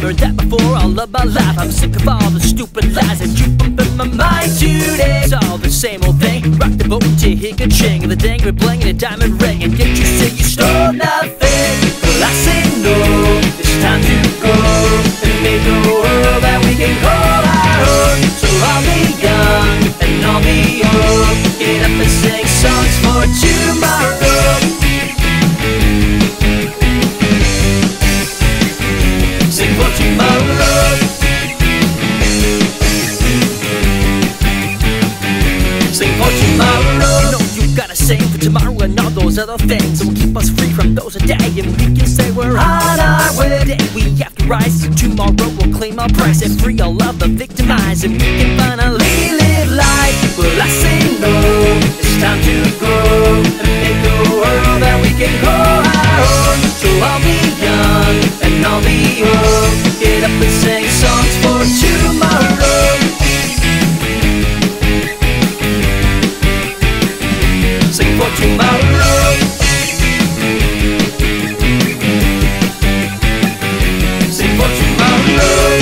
heard that before all of my life. I'm sick of all the stupid lies that you pump in my mind today. It's all the same old thing. Rock the boat till you hear a ching of the dangler bling and a diamond ring. And yet you say you stole nothing. Well, I say no, it's time to go and make a world that we can call our own. So I'll be young and I'll be old. Get up and sing songs for tomorrow. Sing for tomorrow. Sing for tomorrow. You know you gotta sing for tomorrow and all those other things that will keep us free from those that die. And we can say we're on our way. Today we have to rise. Tomorrow we'll claim our price and free all of the victimized. And we can finally live life. Well, I say no, it's time to go and make a world that we can call our own. So I'll be young and I'll be old. Get up and sing songs for tomorrow. Sing for tomorrow. Sing for tomorrow.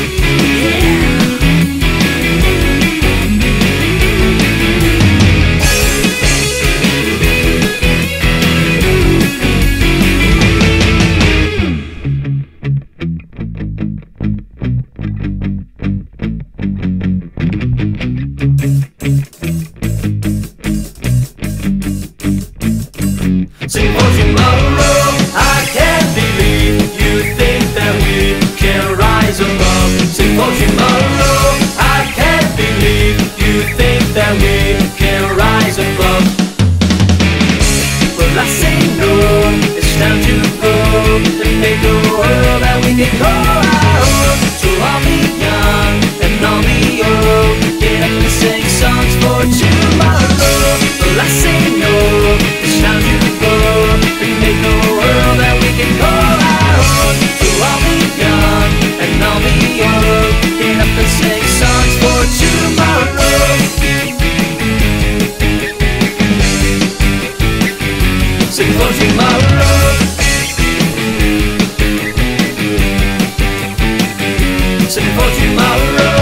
Sing for tomorrow. I can't believe you think that we can rise above. Sing for tomorrow. I can't believe you think that we can rise above. Well, I say no, it's time to go and make a world that we can call our own. So I'll be young and I'll be old. Get up and sing songs for tomorrow. Well, I say no, it's time to go and make a world that we can call our own. So I'll be young and I'll be old. Get up and sing songs for tomorrow. Sing for tomorrow. Sing for tomorrow.